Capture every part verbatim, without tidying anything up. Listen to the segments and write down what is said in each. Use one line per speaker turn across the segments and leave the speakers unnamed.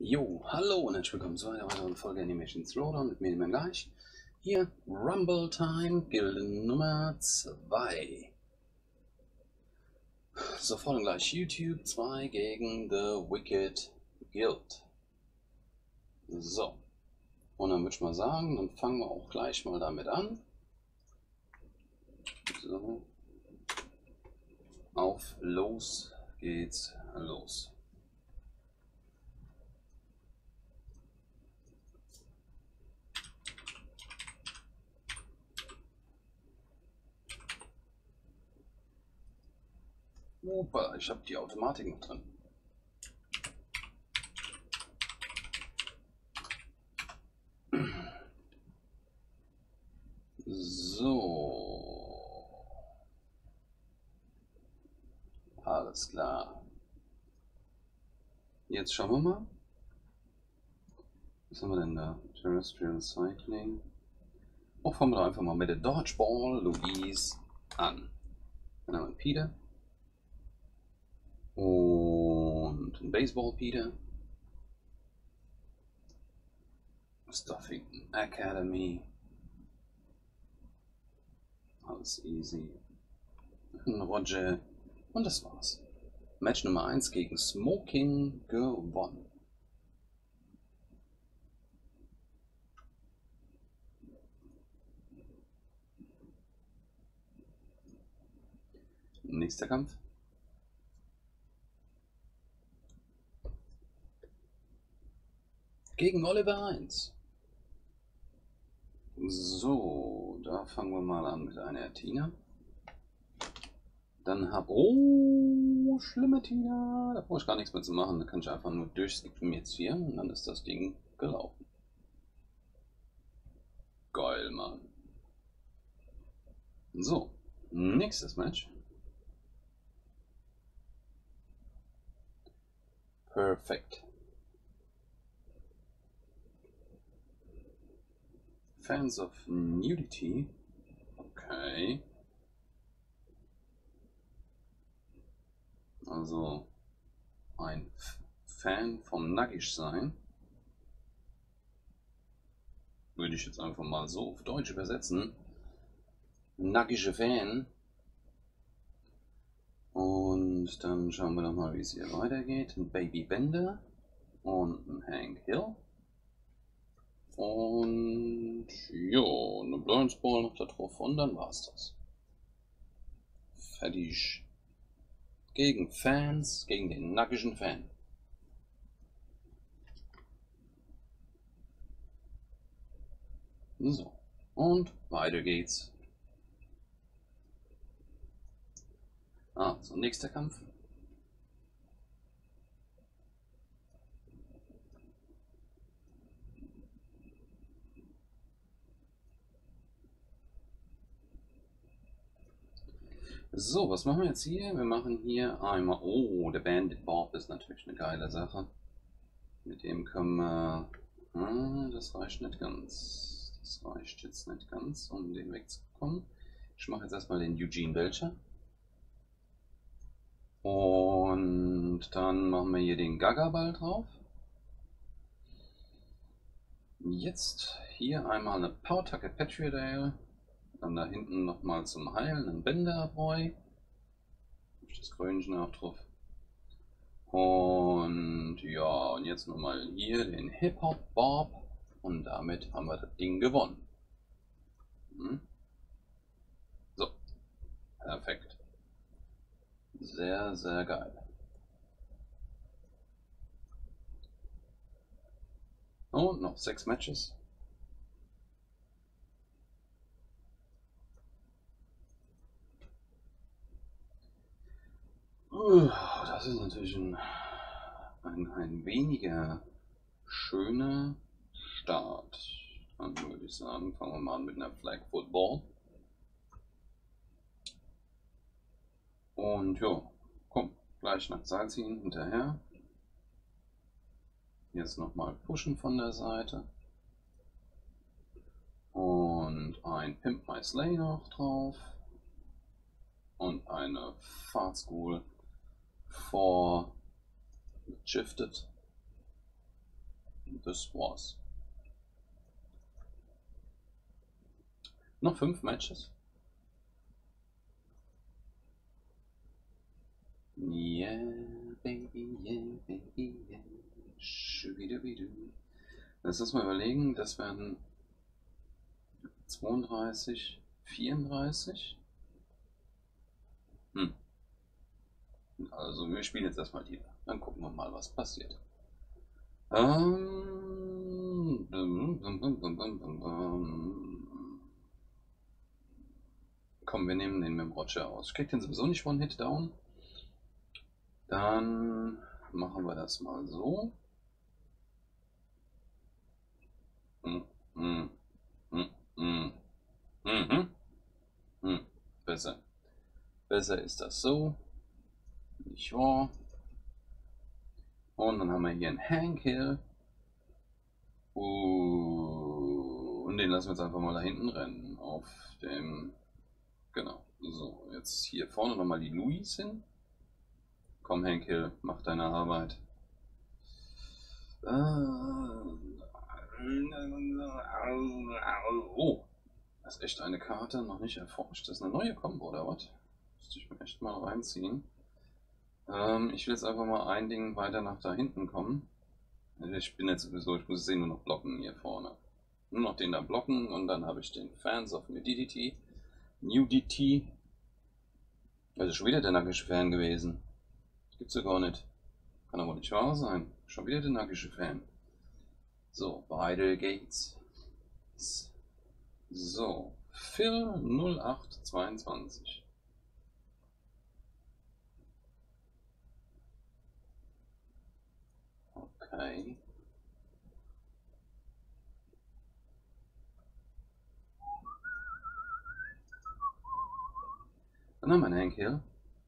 Jo, hallo und herzlich willkommen zu einer weiteren Folge Animation Throwdown mit mir, dem gleich. Hier Rumble Time, Gilde Nummer zwei. Sofort und gleich YouTube zwei gegen The Wicked Guild. So, und dann würde ich mal sagen, dann fangen wir auch gleich mal damit an. So, auf los geht's los. Opa, ich habe die Automatik noch drin. So. Alles klar. Jetzt schauen wir mal. Was haben wir denn da? Terrestrial Cycling. Oh, fangen wir doch einfach mal mit der Dodgeball Louise an. Dann haben wir Peter. Und ein Baseball Peter. Stuffington Academy. Alles easy. Ein Roger. Und das war's. Match Nummer eins gegen Smoking gewonnen. Nächster Kampf. Gegen Oliver eins. So, da fangen wir mal an mit einer Tina. Dann hab... Oh, schlimme Tina. Da brauche ich gar nichts mehr zu machen. Da kann ich einfach nur durchskippen jetzt hier und dann ist das Ding gelaufen. Geil, Mann. So, nächstes Match. Perfekt. Fans of Nudity. Okay. Also ein Fan vom Nackig sein. Würde ich jetzt einfach mal so auf Deutsch übersetzen. Nackige Fan. Und dann schauen wir doch mal, wie es hier weitergeht. Ein Baby Bender und ein Hank Hill. Und jo, eine Blurrence Ball noch da drauf und dann war's das. Fertig. Gegen Fans, gegen den nackigen Fan. So, und weiter geht's. Ah, so nächster Kampf. So, was machen wir jetzt hier? Wir machen hier einmal... Oh, der Bandit Bob ist natürlich eine geile Sache. Mit dem können wir... Ah, das reicht nicht ganz. Das reicht jetzt nicht ganz, um den wegzukommen. Ich mache jetzt erstmal den Eugene Belcher. Und dann machen wir hier den Gaga-Ball drauf. Jetzt hier einmal eine Power-Tacke Patriot. Dann da hinten nochmal zum Heilen einen Bänderbräu. Das Krönchen auch drauf. Und ja, und jetzt nochmal hier den Hip-Hop Bob. Und damit haben wir das Ding gewonnen. Hm. So, perfekt. Sehr, sehr geil. Und noch sechs Matches. Das ist natürlich ein, ein, ein weniger schöner Start. Dann würde ich sagen, fangen wir mal an mit einer Flag Football. Und ja, komm, gleich nach Seil ziehen hinterher. Jetzt nochmal pushen von der Seite. Und ein Pimp My Slay noch drauf. Und eine Fart School for Shifted. Das war's. Noch fünf Matches. Yeah, baby, yeah, baby, yeah. Schubidubidu. Lass uns mal überlegen, das werden zweiunddreißig, vierunddreißig. Hm. Also wir spielen jetzt erstmal die. Dann gucken wir mal, was passiert. Ähm, komm, wir nehmen den mit dem Roger aus. Ich krieg den sowieso nicht von Hit down. Dann machen wir das mal so. Hm, hm, hm, hm, hm, hm. Besser. Besser ist das so. Nicht wahr? Und dann haben wir hier einen Hank Hill. Uh, und den lassen wir jetzt einfach mal da hinten rennen. Auf dem. Genau. So, jetzt hier vorne nochmal die Louise hin. Komm, Hank Hill, mach deine Arbeit. Oh, das ist echt eine Karte, noch nicht erforscht. Das ist eine neue Combo, oder was? Müsste ich mir echt mal reinziehen. Ähm, ich will jetzt einfach mal ein Ding weiter nach da hinten kommen. Ich bin jetzt sowieso, ich muss sehen, nur noch blocken hier vorne. Nur noch den da blocken und dann habe ich den Fans of Nudity. Nudity. Also schon wieder der nackische Fan gewesen. Das gibt's ja gar nicht. Kann aber nicht wahr sein. Schon wieder der nackische Fan. So, Vital Gates. So, Phil null acht zweiundzwanzig. Okay. Dann haben wir einen Hank Hill.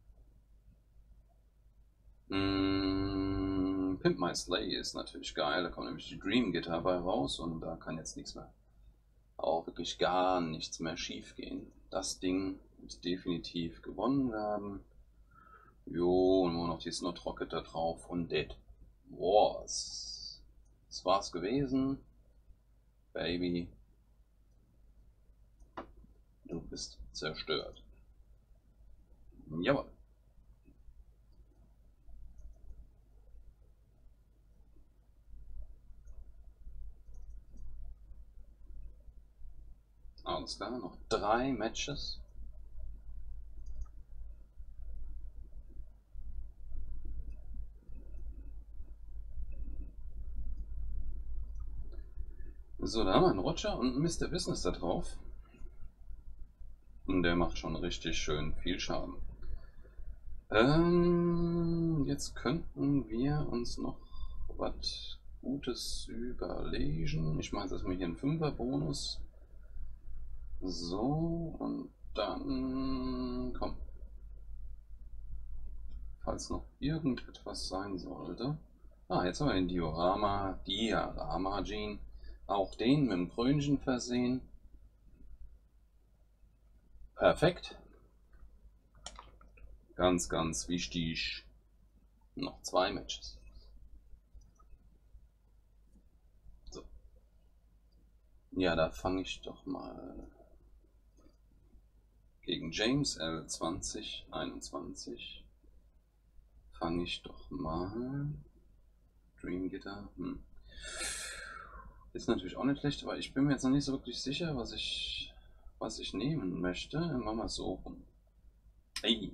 Mm, Pimp My Slay ist natürlich geil. Da kommt nämlich die Dream Guitar bei raus und da kann jetzt nichts mehr, auch wirklich gar nichts mehr schief gehen. Das Ding wird definitiv gewonnen werden. Jo, und nur noch die Snot Rocket da drauf und Dead Wars. Das war's gewesen. Baby. Du bist zerstört. Jawohl. Alles klar, noch drei Matches. So, da haben wir einen Roger und einen Mister Business da drauf. Und der macht schon richtig schön viel Schaden. Ähm, jetzt könnten wir uns noch was Gutes überlegen. Ich mache jetzt erstmal hier einen Fünfer-Bonus. So, und dann komm. Falls noch irgendetwas sein sollte. Ah, jetzt haben wir den Diorama, Diorama Gene. Auch den mit dem Krönchen versehen. Perfekt. Ganz, ganz wichtig. Noch zwei Matches. So. Ja, da fange ich doch mal gegen James L zwanzig einundzwanzig. Fange ich doch mal. Dream Guitar. Hm. Ist natürlich auch nicht schlecht, aber ich bin mir jetzt noch nicht so wirklich sicher, was ich, was ich nehmen möchte. Machen wir es so rum. Hey.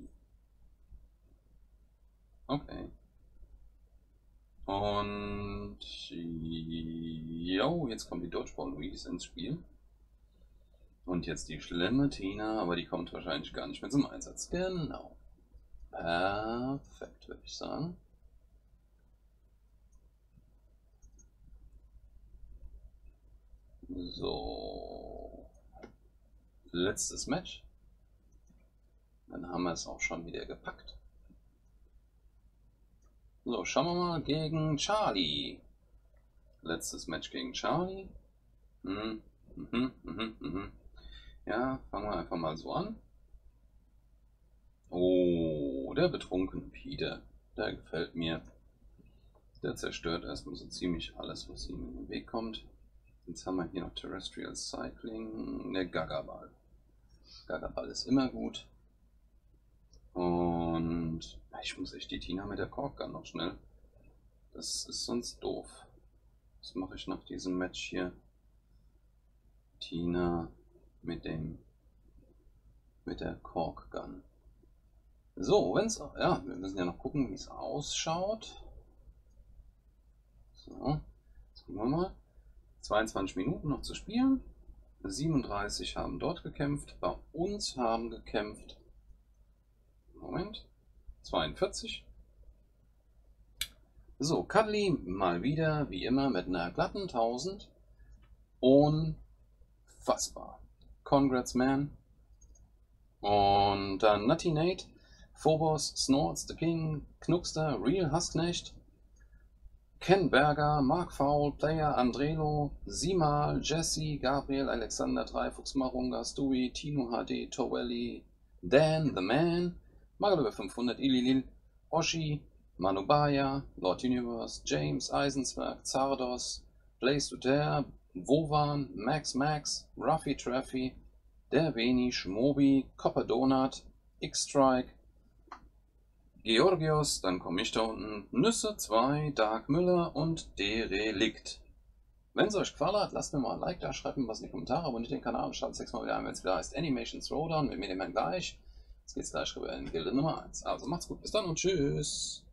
Okay. Und jo, jetzt kommt die Dodgeball Louise ins Spiel. Und jetzt die schlimme Tina, aber die kommt wahrscheinlich gar nicht mehr zum Einsatz. Genau. Perfekt, würde ich sagen. So. Letztes Match. Dann haben wir es auch schon wieder gepackt. So, schauen wir mal gegen Charlie. Letztes Match gegen Charlie. Mhm, mhm, mhm, mhm. Ja, fangen wir einfach mal so an. Oh, der betrunkene Peter. Der gefällt mir. Der zerstört erstmal so ziemlich alles, was ihm in den Weg kommt. Jetzt haben wir hier noch Terrestrial Cycling, der Gagaball. Gagaball ist immer gut. Und ich muss echt die Tina mit der Korkgun noch schnell. Das ist sonst doof. Was mache ich nach diesem Match hier? Tina mit dem mit der Korkgun. So, wenn es ja, wir müssen ja noch gucken, wie es ausschaut. So, jetzt gucken wir mal. zweiundzwanzig Minuten noch zu spielen. siebenunddreißig haben dort gekämpft. Bei uns haben gekämpft. Moment. zweiundvierzig. So, Cuddly mal wieder, wie immer, mit einer glatten tausend. Unfassbar. Congrats, man. Und dann Nutty Nate, Phobos, Snorts, The King, Knuckster, Real Husknecht, Ken Berger, Mark Fowl, Player, Andrelo, Simal, Jesse, Gabriel, Alexander, Dreifuchs, Marunga, Stewie, Tino H D, Towelli, Dan, The Man, Magalöwe fünfhundert, Ililil, Oshi, Manubaya, Lord Universe, James, Eisensberg, Zardos, Blaze to Dare, Wovan, Max Max, Ruffy Traffy, Der Veni, Schmobi, Copper Donut, X-Strike, Georgios, dann komme ich da unten, Nüsse zwei, Dark Müller und Derelikt. Wenn es euch gefallen hat, lasst mir mal ein Like da, schreibt mir was in die Kommentare, abonniert den Kanal und schaltet sechs Mal wieder ein, wenn es wieder heißt Animation Throwdown mit mir dem Herrn gleich. Jetzt geht's gleich rüber in Gilde Nummer eins. Also macht's gut, bis dann und tschüss.